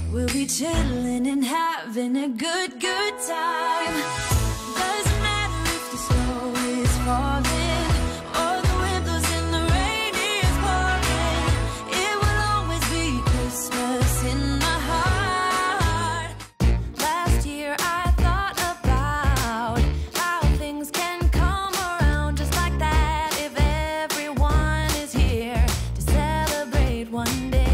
We'll be chilling and having a good time. Doesn't matter if the snow is falling or the wind blows and the rain is pouring. It will always be Christmas in my heart. Last year I thought about how things can come around just like that if everyone is here to celebrate one day.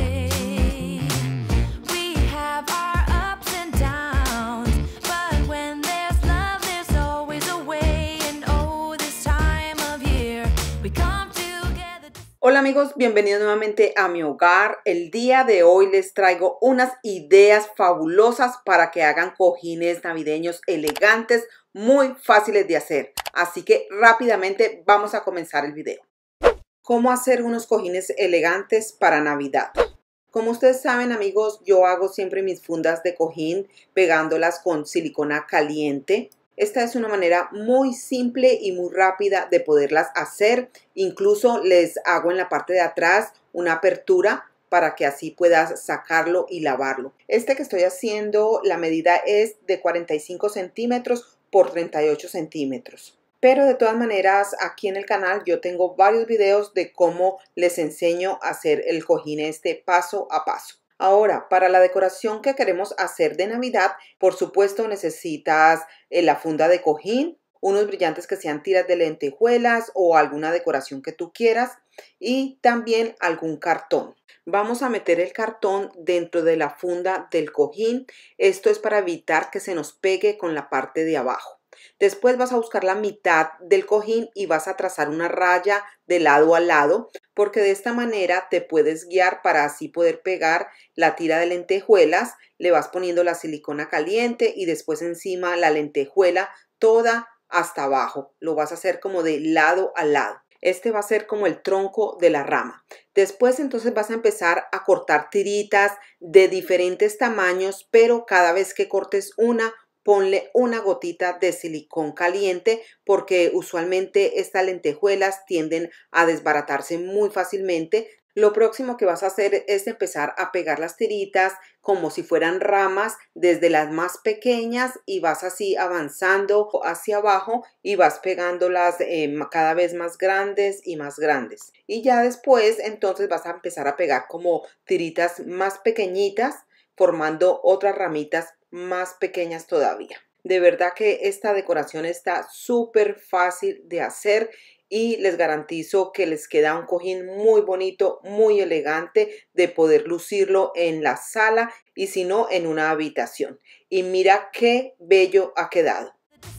Hola amigos, bienvenidos nuevamente a mi hogar. El día de hoy les traigo unas ideas fabulosas para que hagan cojines navideños elegantes, muy fáciles de hacer. Así que rápidamente vamos a comenzar el video. ¿Cómo hacer unos cojines elegantes para Navidad? Como ustedes saben amigos, yo hago siempre mis fundas de cojín pegándolas con silicona caliente. Esta es una manera muy simple y muy rápida de poderlas hacer. Incluso les hago en la parte de atrás una apertura para que así puedas sacarlo y lavarlo. Este que estoy haciendo, la medida es de 45 centímetros por 38 centímetros. Pero de todas maneras, aquí en el canal yo tengo varios videos de cómo les enseño a hacer el cojín paso a paso. Ahora, para la decoración que queremos hacer de Navidad, por supuesto necesitas la funda de cojín, unos brillantes que sean tiras de lentejuelas o alguna decoración que tú quieras y también algún cartón. Vamos a meter el cartón dentro de la funda del cojín. Esto es para evitar que se nos pegue con la parte de abajo. Después vas a buscar la mitad del cojín y vas a trazar una raya de lado a lado, porque de esta manera te puedes guiar para así poder pegar la tira de lentejuelas. Le vas poniendo la silicona caliente y después encima la lentejuela toda hasta abajo. Lo vas a hacer como de lado a lado. Este va a ser como el tronco de la rama. Después entonces vas a empezar a cortar tiritas de diferentes tamaños, pero cada vez que cortes una, ponle una gotita de silicón caliente porque usualmente estas lentejuelas tienden a desbaratarse muy fácilmente. Lo próximo que vas a hacer es empezar a pegar las tiritas como si fueran ramas desde las más pequeñas y vas así avanzando hacia abajo y vas pegándolas cada vez más grandes y más grandes. Y ya después entonces vas a empezar a pegar como tiritas más pequeñitas formando otras ramitas más pequeñas todavía. De verdad que esta decoración está súper fácil de hacer y les garantizo que les queda un cojín muy bonito, muy elegante de poder lucirlo en la sala y si no en una habitación. Y mira qué bello ha quedado.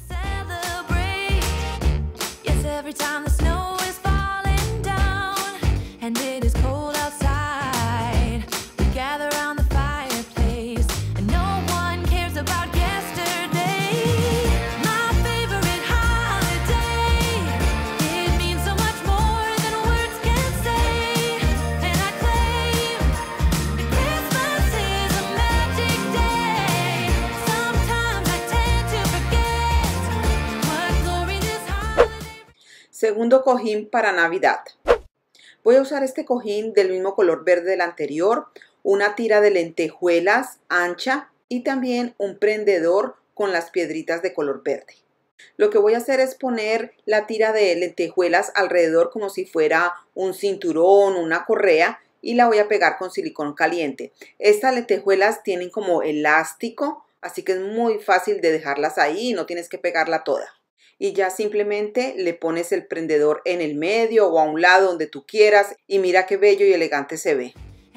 Segundo cojín para Navidad. Voy a usar este cojín del mismo color verde del anterior, una tira de lentejuelas ancha y también un prendedor con las piedritas de color verde. Lo que voy a hacer es poner la tira de lentejuelas alrededor como si fuera un cinturón, una correa y la voy a pegar con silicón caliente. Estas lentejuelas tienen como elástico, así que es muy fácil de dejarlas ahí y no tienes que pegarla toda. Y ya simplemente le pones el prendedor en el medio o a un lado donde tú quieras y mira qué bello y elegante se ve.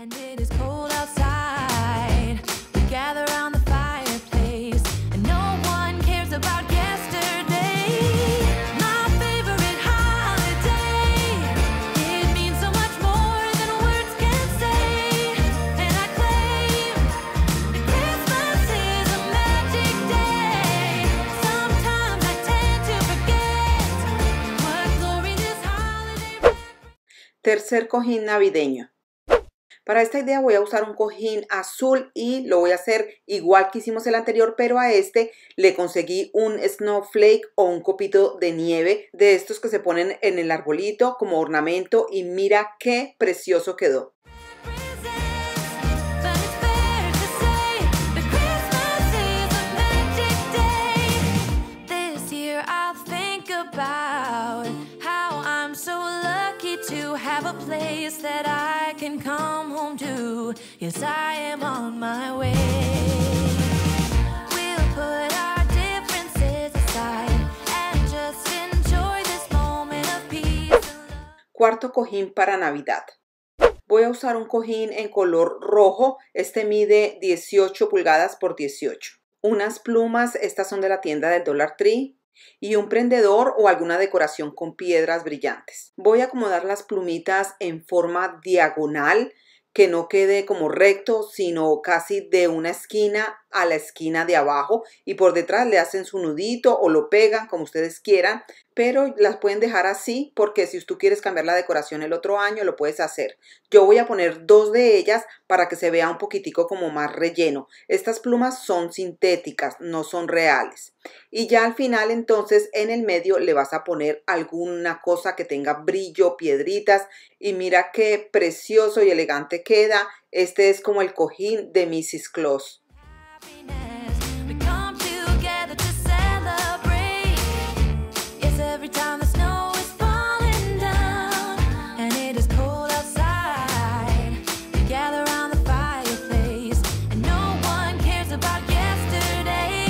Tercer cojín navideño. Para esta idea voy a usar un cojín azul y lo voy a hacer igual que hicimos el anterior, pero a este le conseguí un snowflake o un copito de nieve de estos que se ponen en el arbolito como ornamento y mira qué precioso quedó. place that I can come home to. Yes, I am on my way. We'll put our differences aside and just enjoy this moment of peace and love. Cuarto cojín para Navidad. Voy a usar un cojín en color rojo. Este mide 18 pulgadas por 18. Unas plumas, estas son de la tienda del Dollar Tree. Y un prendedor o alguna decoración con piedras brillantes. Voy a acomodar las plumitas en forma diagonal, que no quede como recto, sino casi de una esquina a la esquina de abajo, y por detrás le hacen su nudito o lo pegan como ustedes quieran, pero las pueden dejar así porque si tú quieres cambiar la decoración el otro año lo puedes hacer. Yo voy a poner 2 de ellas para que se vea un poquitico como más relleno. Estas plumas son sintéticas, no son reales. Y ya al final entonces en el medio le vas a poner alguna cosa que tenga brillo, piedritas, y mira qué precioso y elegante queda. Este es como el cojín de Mrs. Claus. We come together to celebrate. Yes, every time the snow is falling down and it is cold outside, we gather around the fireplace and no one cares about yesterday.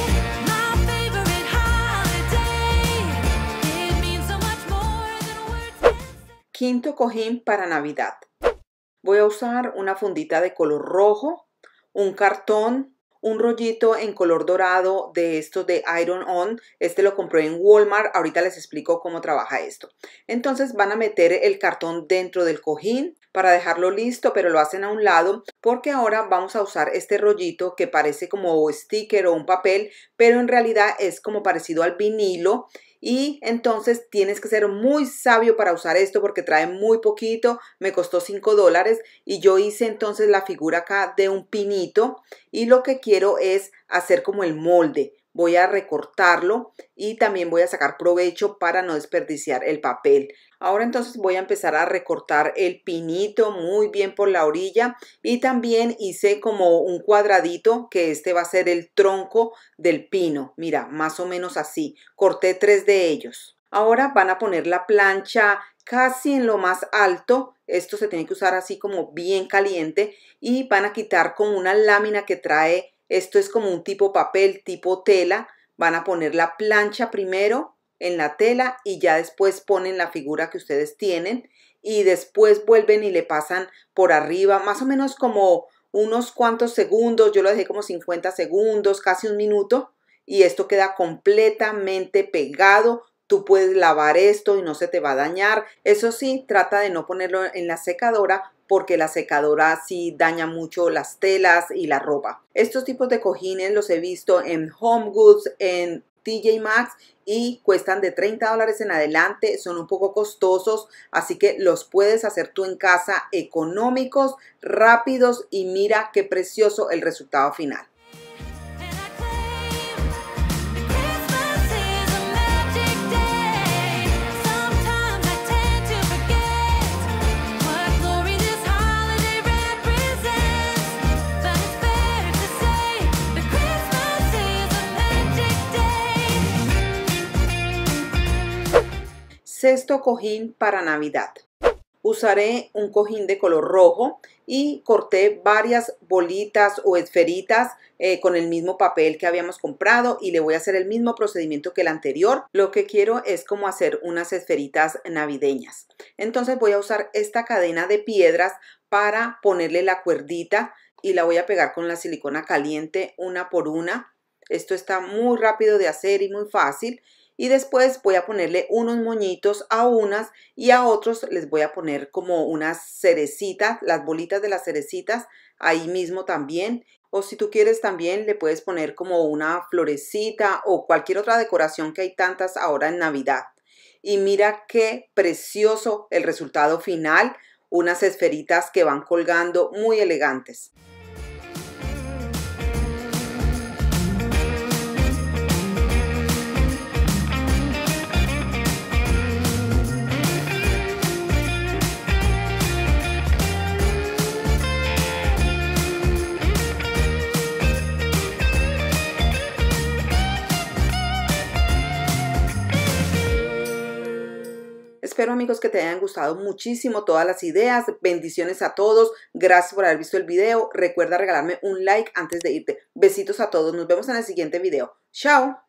My favorite holiday. It means so much more than words can say. Quinto cojín para Navidad. Voy a usar una fundita de color rojo, un cartón, un rollito en color dorado de estos de Iron On. Este lo compré en Walmart. Ahorita les explico cómo trabaja esto. Entonces van a meter el cartón dentro del cojín para dejarlo listo, pero lo hacen a un lado porque ahora vamos a usar este rollito que parece como sticker o un papel, pero en realidad es como parecido al vinilo. Y entonces tienes que ser muy sabio para usar esto porque trae muy poquito, me costó $5 y yo hice entonces la figura acá de un pinito y lo que quiero es hacer como el molde. Voy a recortarlo y también voy a sacar provecho para no desperdiciar el papel. Ahora entonces voy a empezar a recortar el pinito muy bien por la orilla y también hice como un cuadradito que este va a ser el tronco del pino. Mira, más o menos así. Corté 3 de ellos. Ahora van a poner la plancha casi en lo más alto. Esto se tiene que usar así como bien caliente y van a quitar como una lámina que trae. Esto es como un tipo papel, tipo tela. Van a poner la plancha primero en la tela y ya después ponen la figura que ustedes tienen y después vuelven y le pasan por arriba más o menos como unos cuantos segundos. Yo lo dejé como 50 segundos, casi un minuto y esto queda completamente pegado. Tú puedes lavar esto y no se te va a dañar. Eso sí, trata de no ponerlo en la secadora porque la secadora sí daña mucho las telas y la ropa. Estos tipos de cojines los he visto en Home Goods, en TJ Maxx y cuestan de $30 en adelante. Son un poco costosos, así que los puedes hacer tú en casa, económicos, rápidos y mira qué precioso el resultado final. And I claim Christmas is a magic day. Sometimes I tend to forget what glory this holiday represents. But it's fair to say that Christmas is a magic day. Sexto cojín para Navidad. Usaré un cojín de color rojo y corté varias bolitas o esferitas con el mismo papel que habíamos comprado y le voy a hacer el mismo procedimiento que el anterior. Lo que quiero es como hacer unas esferitas navideñas. Entonces voy a usar esta cadena de piedras para ponerle la cuerdita y la voy a pegar con la silicona caliente una por una. Esto está muy rápido de hacer y muy fácil. Y después voy a ponerle unos moñitos a unas y a otros les voy a poner como unas cerecitas, las bolitas de las cerecitas ahí mismo también. O si tú quieres también le puedes poner como una florecita o cualquier otra decoración que hay tantas ahora en Navidad. Y mira qué precioso el resultado final, unas esferitas que van colgando muy elegantes. Espero Espero, amigos, que te hayan gustado muchísimo todas las ideas. Bendiciones a todos. Gracias por haber visto el video. Recuerda regalarme un like antes de irte. Besitos a todos. Nos vemos en el siguiente video. Chao.